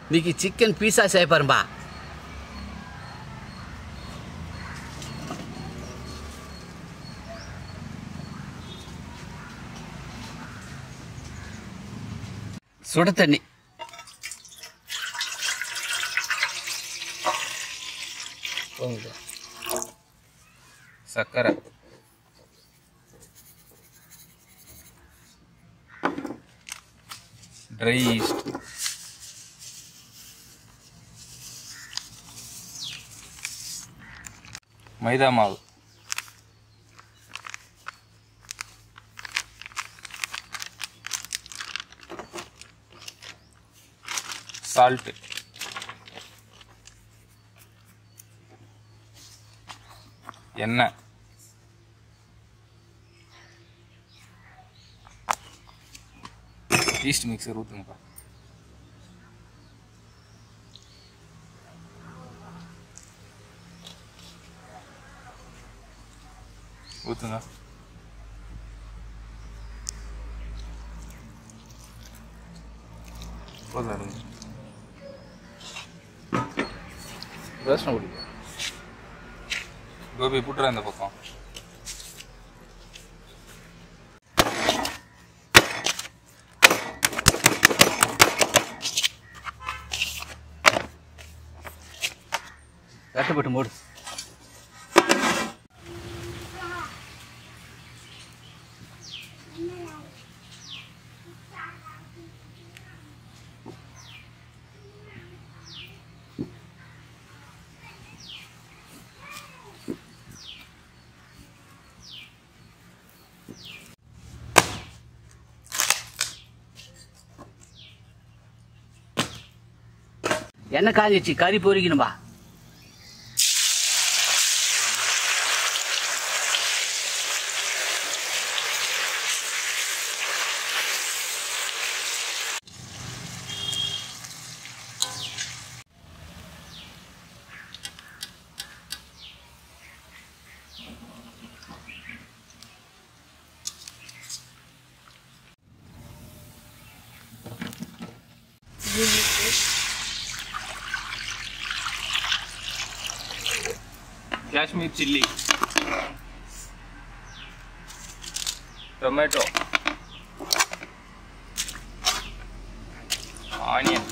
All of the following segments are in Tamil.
இன்னைக்கு சிக்கன் பீஸா செய்ய பாரும்பா. சுட தண்ணி, சர்க்கரை, ட்ரை ஈஸ்ட், மைதா மாவு, சால்ட், எண்ணெய், ஈஸ்ட் மிக்சர் ஊற்றுங்கப்பா. ஊற்றுங்க. போதும். ரோஸ்ட் பிடிக்கும். கோபி புட்டுறா இந்த பக்கம். கட்டுப்பட்டு மூடு. எண்ணெய் காஞ்சிச்சு, கறி பொரிக்கணும்பா. Kashmir chilli, tomato, onion,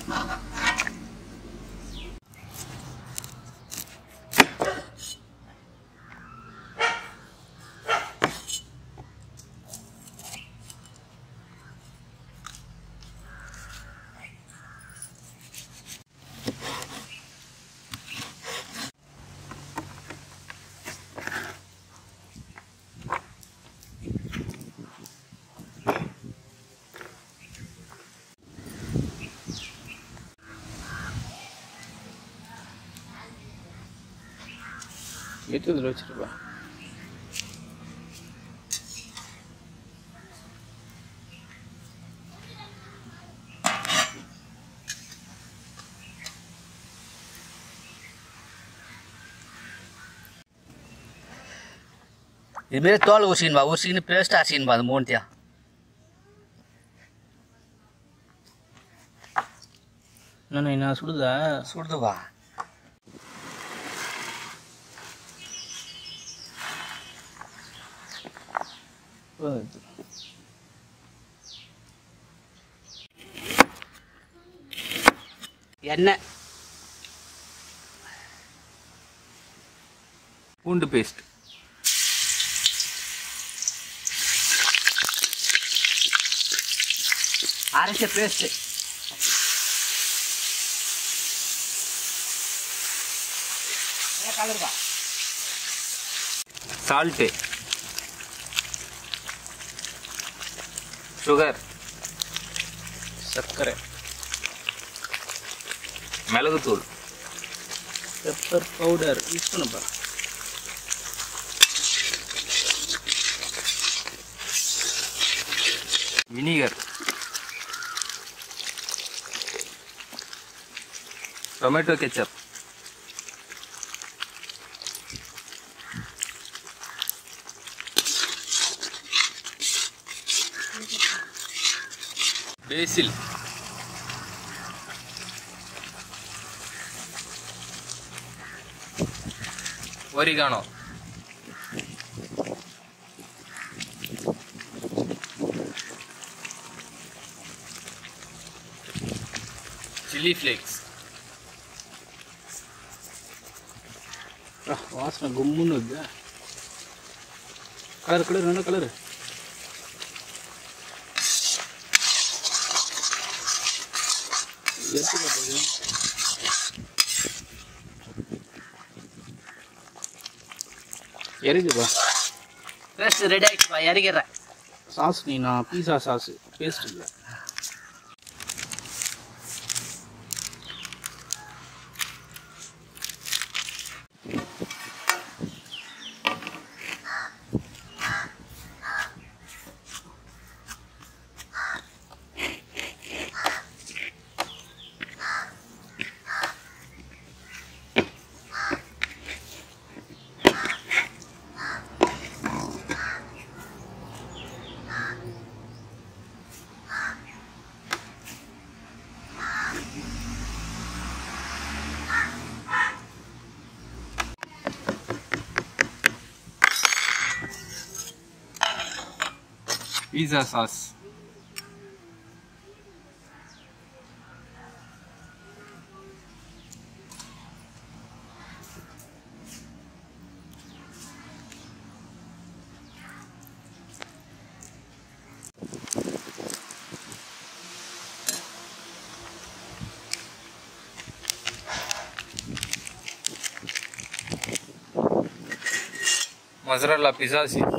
itu dulu coba. Ini mere tol usin ba, usin paste asin ba mon tia. Nana ina sududa ba. எண்ணெய், பூண்டு பேஸ்ட், அரைச்ச பேஸ்ட், சால்ட்டு, சுகர், சர்க்கரை, மிளகுத்தூள், பெப்பர் பவுடர் யூஸ் பண்ணப்பா. Vinegar, tomato ketchup, basil, oregano, chili flakes, வாசனை கும்முன்னு இருக்குது. கலர் நல்ல கலரு. இறக்குப்பா. பேஸ்ட் ரெடி ஆகிடுச்சுப்பா, இறக்கிறேன். சாஸ் நான் பீஸா சாஸு பேஸ்ட் இல்லை. pizza sauce, mozzarella pizza cheese,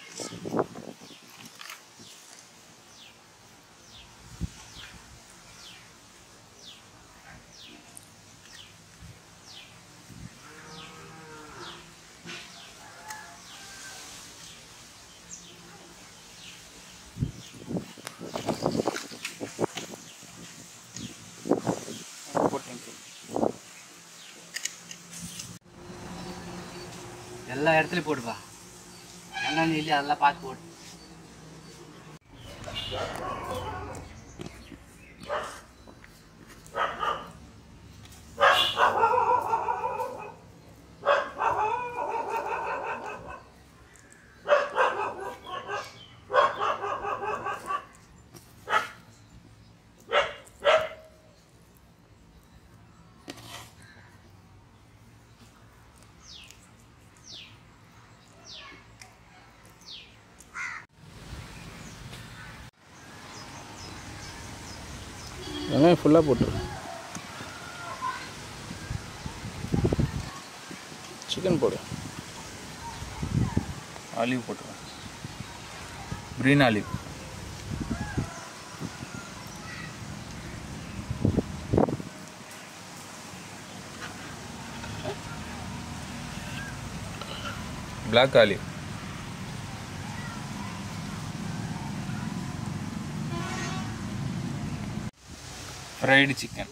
எல்லா இடத்துலையும் போடுப்பா. என்னென்ன இல்லையா அதெல்லாம் பார்த்து போடு. வெங்காயம் ஃபுல்லாக போட்டுருவேன். சிக்கன் போடு. ஆலிவ் போட்டுருவேன், green olive, black olive, fried chicken,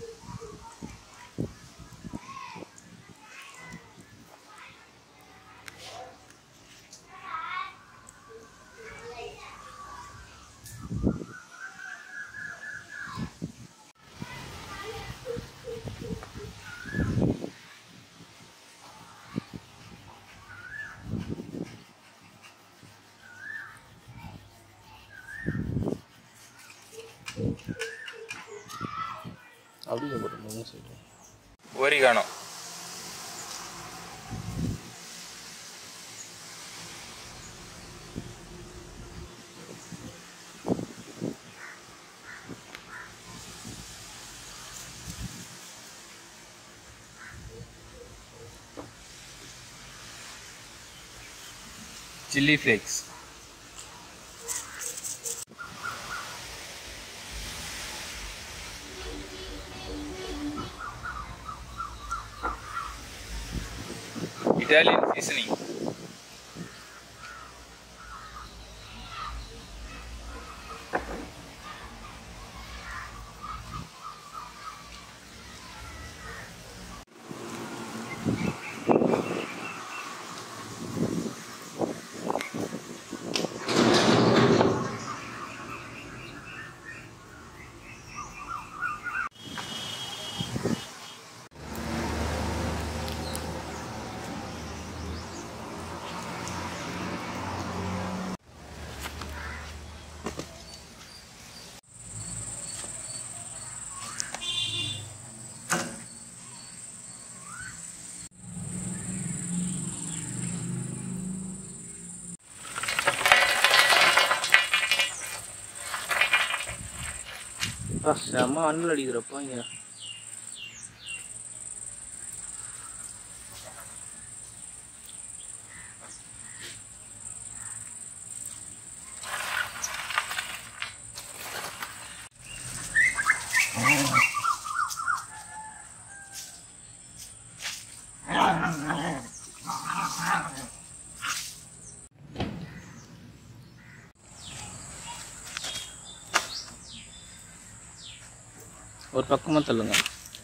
அப்படியே போட்டு side oregano, chili flakes, Italian seasoning, செம்ம அண்ணல் அடிக்கிறப்பா இங்கே. ஒரு பக்கமாக தள்ளுங்க.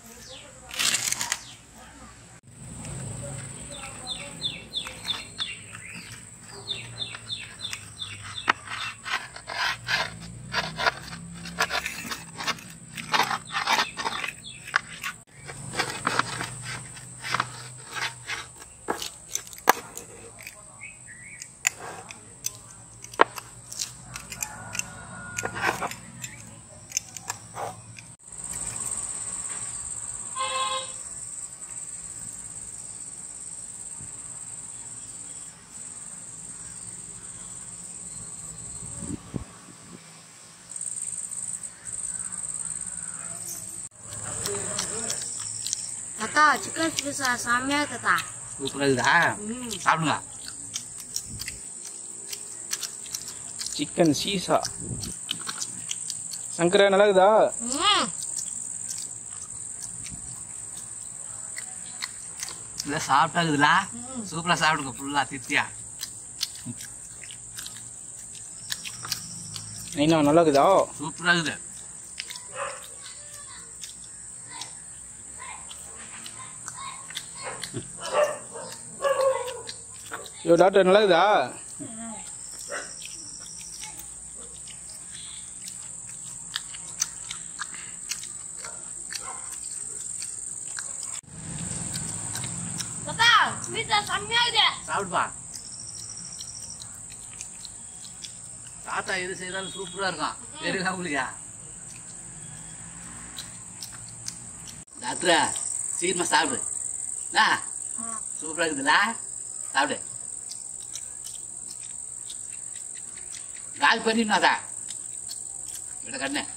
தாத்தா சிக்கன் பீஸா செம்மையா தாத்தா. சூப்பராக இருக்குதா? சாப்பிடுங்க. சிக்கன் சீசா சங்கரா நல்லா இருக்குதா? இல்லை சாப்பிட்டா இருக்குதுல? சூப்பராக சாப்பிடுங்க ஃபுல்லாக திருப்தியா. நைனா நல்லா இருக்குதா? சூப்பராக இருக்குது. ஐயோ டாக்டர் நல்லா இருக்குதா? தாத்தா பீஸா செம்மையா இருக்கு. சாப்பிடுப்பா. தாத்தா எது செய்தாலும் சூப்பராக இருக்கும். தெரியுதா உங்களுக்கு? டாக்டரா சீக்கிரமா சாப்பிடு. சூப்பராக இருக்குதுல்ல? சாப்பிடு. கால் பண்ணிடணும் அதான் விட கண்ணு.